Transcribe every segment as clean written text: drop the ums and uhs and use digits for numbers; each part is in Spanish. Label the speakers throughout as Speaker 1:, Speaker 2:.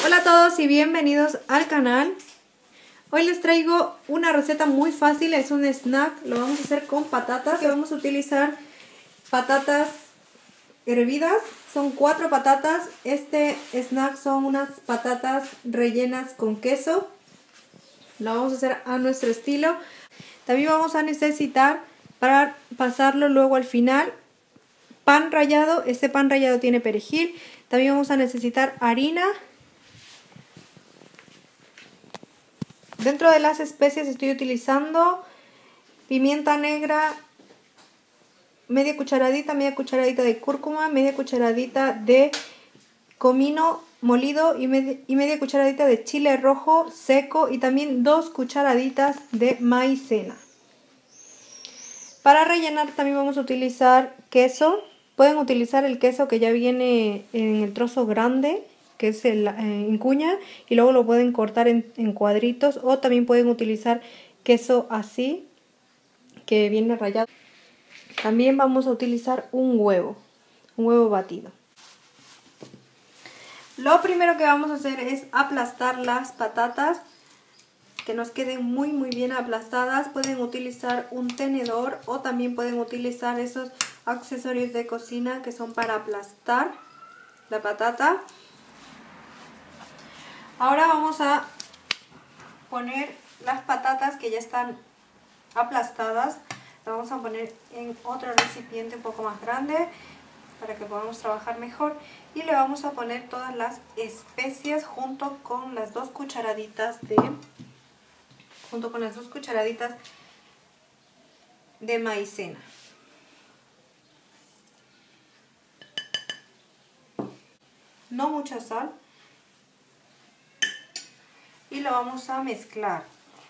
Speaker 1: Hola a todos y bienvenidos al canal. Hoy les traigo una receta muy fácil, es un snack, lo vamos a hacer con patatas. Que vamos a utilizar patatas hervidas, son 4 patatas. Este snack son unas patatas rellenas con queso. Lo vamos a hacer a nuestro estilo. También vamos a necesitar, para pasarlo luego al final, pan rallado. Este pan rallado tiene perejil. También vamos a necesitar harina. Dentro de las especias estoy utilizando pimienta negra, media cucharadita de cúrcuma, media cucharadita de comino molido y media cucharadita de chile rojo seco y también 2 cucharaditas de maicena. Para rellenar también vamos a utilizar queso. Pueden utilizar el queso que ya viene en el trozo grande, que es en cuña, y luego lo pueden cortar en cuadritos, o también pueden utilizar queso así, que viene rallado. También vamos a utilizar un huevo batido. Lo primero que vamos a hacer es aplastar las patatas, que nos queden muy bien aplastadas. Pueden utilizar un tenedor o también pueden utilizar esos accesorios de cocina que son para aplastar la patata. Ahora vamos a poner las patatas que ya están aplastadas. Las vamos a poner en otro recipiente un poco más grande para que podamos trabajar mejor. Y le vamos a poner todas las especias junto con las 2 cucharaditas de maicena. No mucha sal. Y lo vamos a mezclar.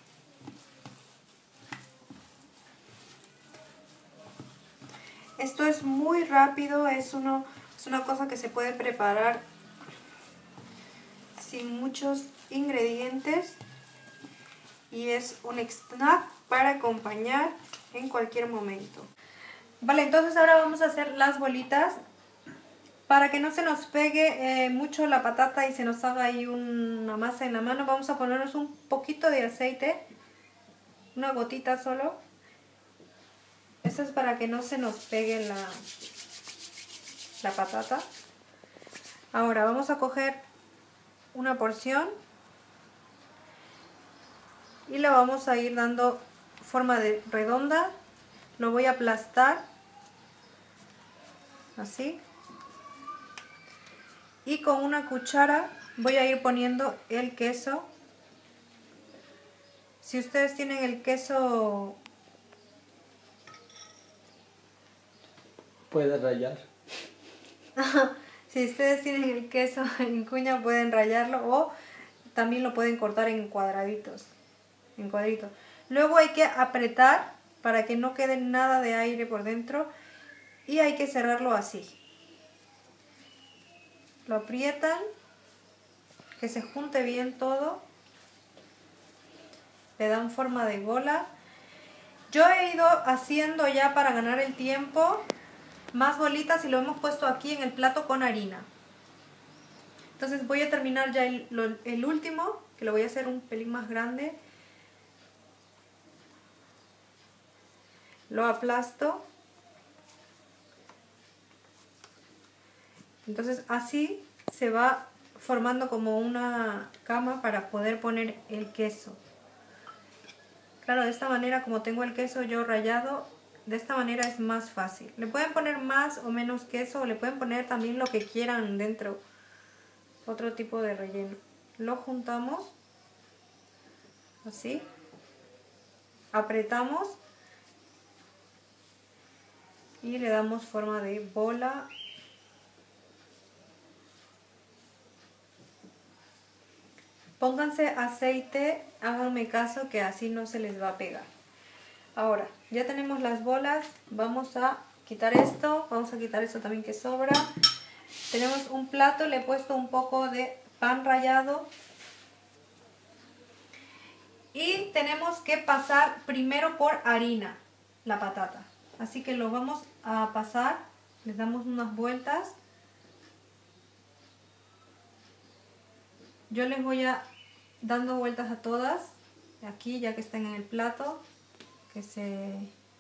Speaker 1: Esto es muy rápido, es una cosa que se puede preparar sin muchos ingredientes y es un snack para acompañar en cualquier momento. Vale, entonces ahora vamos a hacer las bolitas. Para que no se nos pegue mucho la patata y se nos haga ahí una masa en la mano, vamos a ponernos un poquito de aceite, una gotita solo. Esto es para que no se nos pegue la patata. Ahora vamos a coger una porción y la vamos a ir dando forma de redonda. Lo voy a aplastar así. Y con una cuchara voy a ir poniendo el queso. Si ustedes tienen el queso,
Speaker 2: puede rallar.
Speaker 1: Si ustedes tienen el queso en cuña pueden rallarlo o también lo pueden cortar en cuadraditos, en cuadritos. Luego hay que apretar para que no quede nada de aire por dentro y hay que cerrarlo así. Lo aprietan, que se junte bien todo. Le dan forma de bola. Yo he ido haciendo ya, para ganar el tiempo, más bolitas y lo hemos puesto aquí en el plato con harina. Entonces voy a terminar ya el último, que lo voy a hacer un pelín más grande. Lo aplasto. Entonces así se va formando como una cama para poder poner el queso. Claro, de esta manera, como tengo el queso yo rallado, de esta manera es más fácil. Le pueden poner más o menos queso, o le pueden poner también lo que quieran dentro, otro tipo de relleno. Lo juntamos así, apretamos y le damos forma de bola. Pónganse aceite, háganme caso que así no se les va a pegar. Ahora, ya tenemos las bolas, vamos a quitar esto, vamos a quitar esto también que sobra. Tenemos un plato, le he puesto un poco de pan rallado. Y tenemos que pasar primero por harina la patata. Así que lo vamos a pasar, les damos unas vueltas. Yo les voy a dando vueltas a todas, aquí ya que están en el plato, que se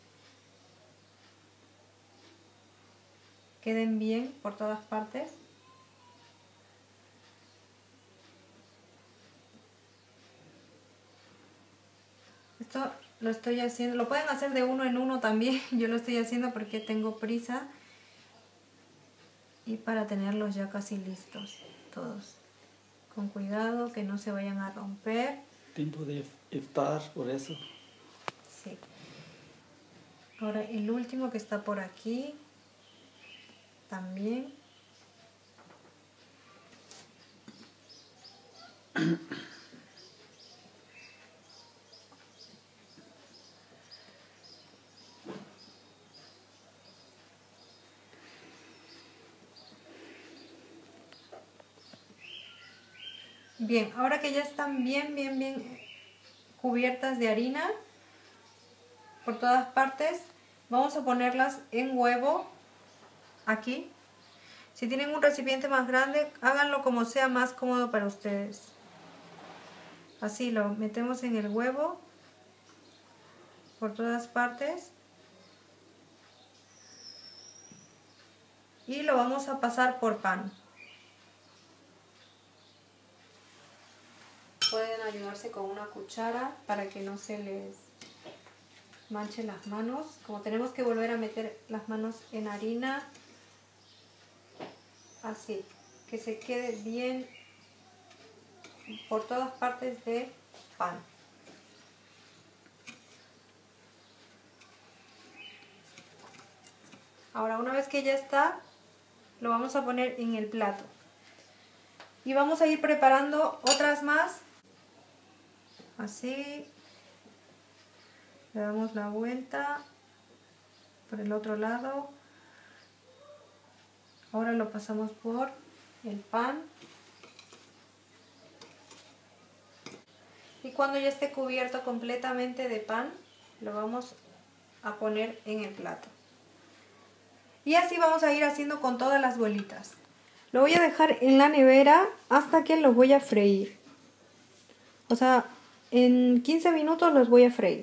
Speaker 1: queden bien por todas partes. Esto lo estoy haciendo, lo pueden hacer de uno en uno también, yo lo estoy haciendo porque tengo prisa y para tenerlos ya casi listos todos. Con cuidado, que no se vayan a romper.
Speaker 2: Tiempo de iftar, por eso.
Speaker 1: Sí. Ahora el último que está por aquí también. Bien, ahora que ya están bien cubiertas de harina por todas partes, vamos a ponerlas en huevo aquí. Si tienen un recipiente más grande, háganlo como sea más cómodo para ustedes. Así lo metemos en el huevo por todas partes y lo vamos a pasar por pan. Pueden ayudarse con una cuchara para que no se les manchen las manos. Como tenemos que volver a meter las manos en harina, así, que se quede bien por todas partes de pan. Ahora, una vez que ya está, lo vamos a poner en el plato. Y vamos a ir preparando otras más. Así. Le damos la vuelta por el otro lado. Ahora lo pasamos por el pan. Y cuando ya esté cubierto completamente de pan, lo vamos a poner en el plato. Y así vamos a ir haciendo con todas las bolitas. Lo voy a dejar en la nevera hasta que los voy a freír. O sea, en 15 minutos los voy a freír.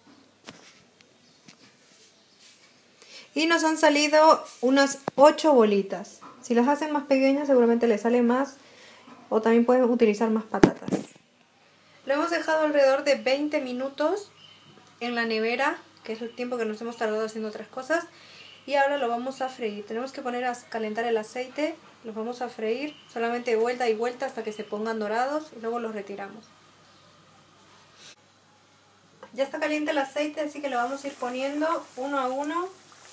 Speaker 1: Y nos han salido unas 8 bolitas. Si las hacen más pequeñas seguramente les sale más. O también pueden utilizar más patatas. Lo hemos dejado alrededor de 20 minutos en la nevera, que es el tiempo que nos hemos tardado haciendo otras cosas. Y ahora lo vamos a freír. Tenemos que poner a calentar el aceite. Los vamos a freír solamente vuelta y vuelta hasta que se pongan dorados y luego los retiramos. Ya está caliente el aceite, así que lo vamos a ir poniendo uno a uno.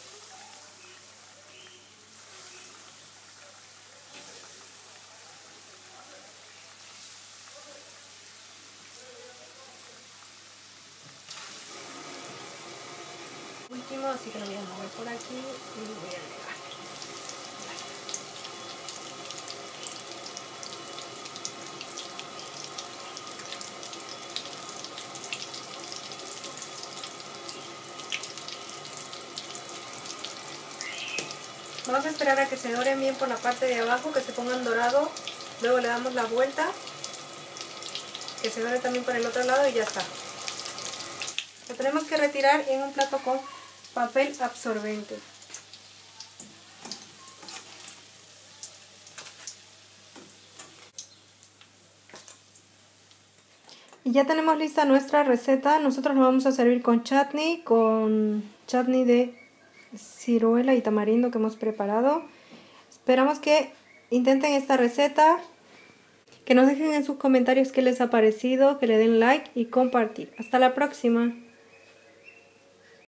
Speaker 1: Último, así que lo voy a mover por aquí y lo voy a agregar. Vamos a esperar a que se doren bien por la parte de abajo, que se pongan dorados. Luego le damos la vuelta, que se dore también por el otro lado y ya está. Lo tenemos que retirar en un plato con papel absorbente. Y ya tenemos lista nuestra receta. Nosotros lo vamos a servir con chutney de ciruela y tamarindo que hemos preparado. Esperamos que intenten esta receta, que nos dejen en sus comentarios qué les ha parecido, que le den like y compartir. Hasta la próxima.